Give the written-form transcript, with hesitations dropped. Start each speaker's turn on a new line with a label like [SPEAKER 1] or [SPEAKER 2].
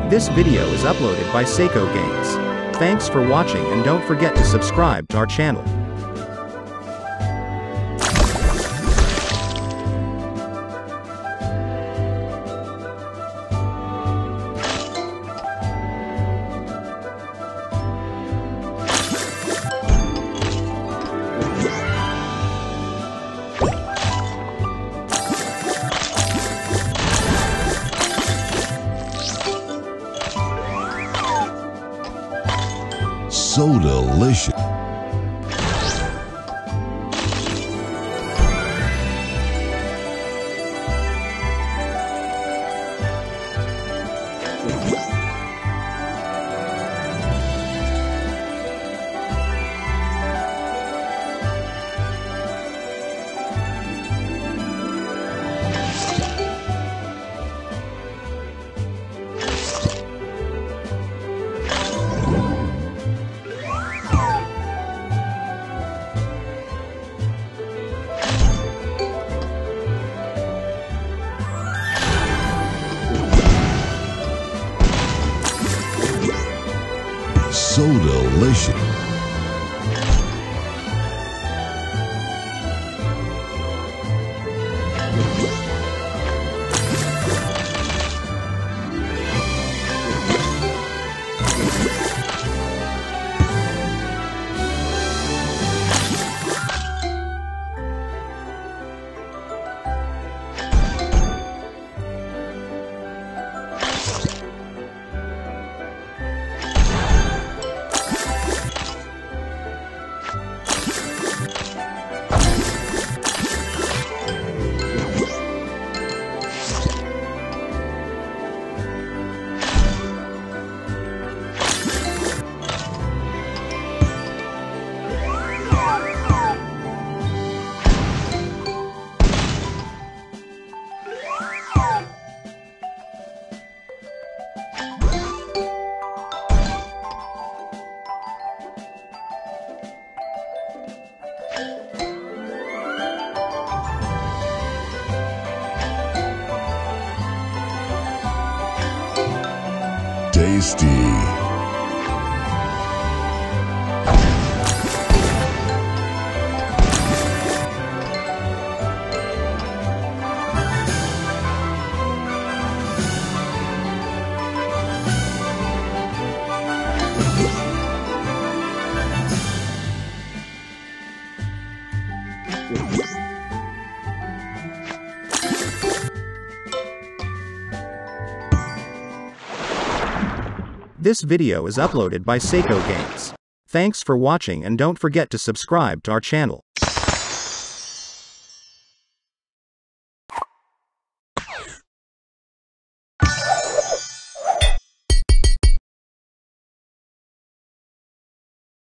[SPEAKER 1] This video is uploaded by Seiko Games. Thanks for watching and don't forget to subscribe to our channel.
[SPEAKER 2] So delicious. So delicious. Tasty.
[SPEAKER 1] This video is uploaded by Seiko Games. Thanks for watching and don't forget to subscribe to our channel.